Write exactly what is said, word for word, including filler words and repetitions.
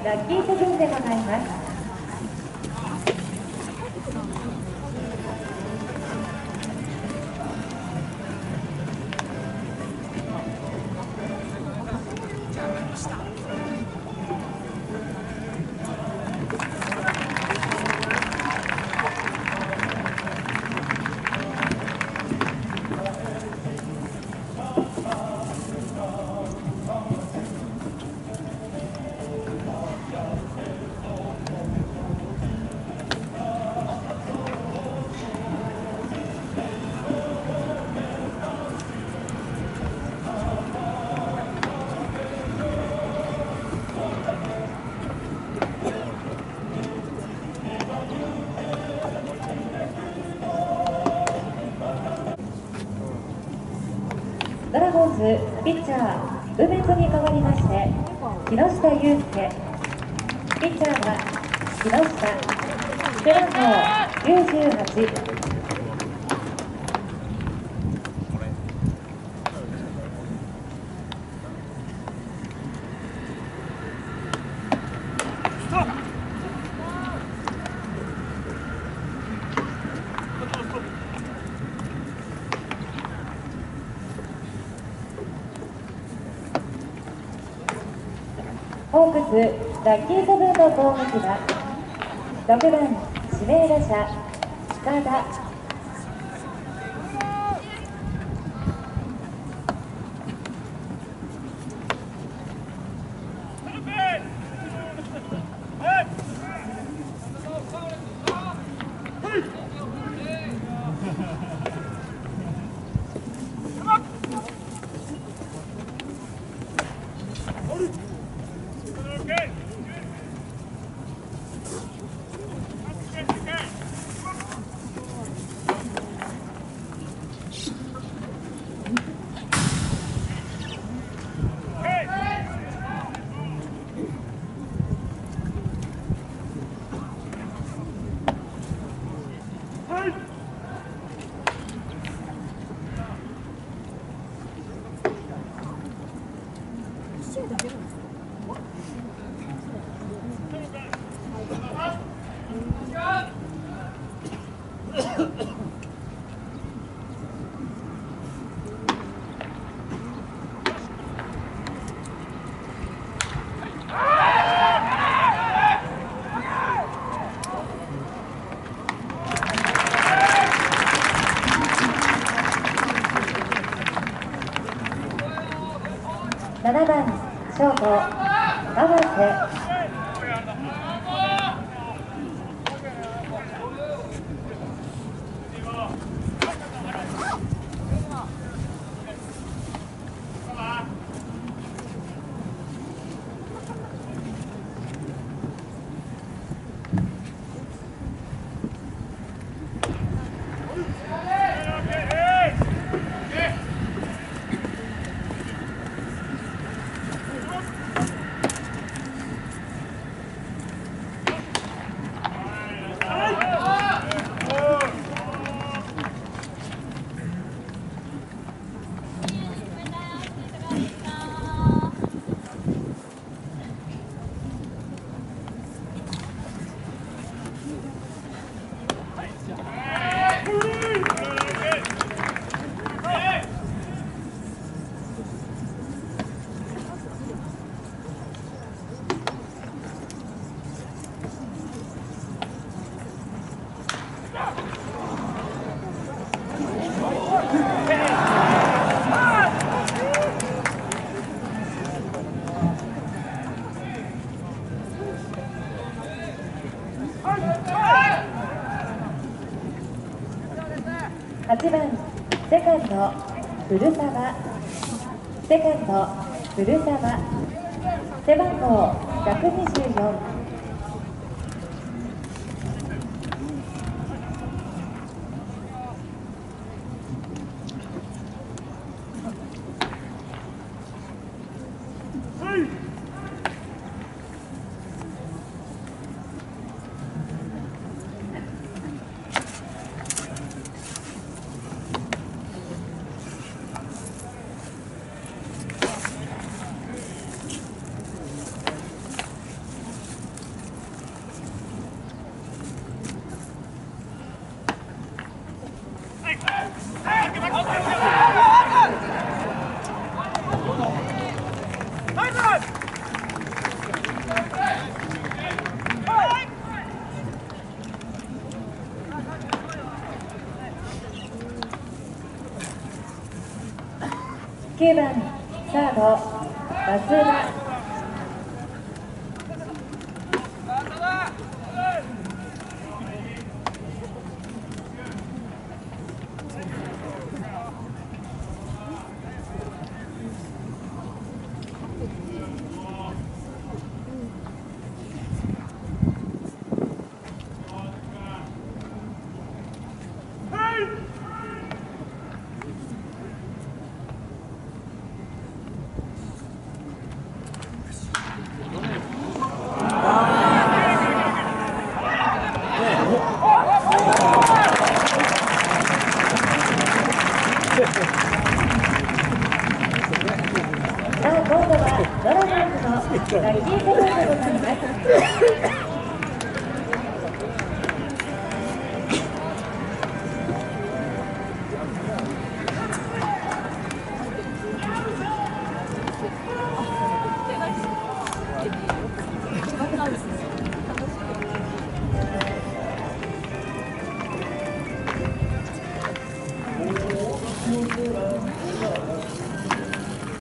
ラッキーセブンでございます。ドラゴンズピッチャー梅津に代わりまして木下祐介、ピッチャーは木下、背番号きゅうじゅうはち。ホークスラッキーセブンの攻撃はろくばん指名打者塚田。ななばんショート川瀬。はちばんセカンド古澤、セカンド古澤、背番号ひゃくにじゅうよん。 きゅうばんサード松浦。さあ今度はドラゴンズのラッキーセブンでございます。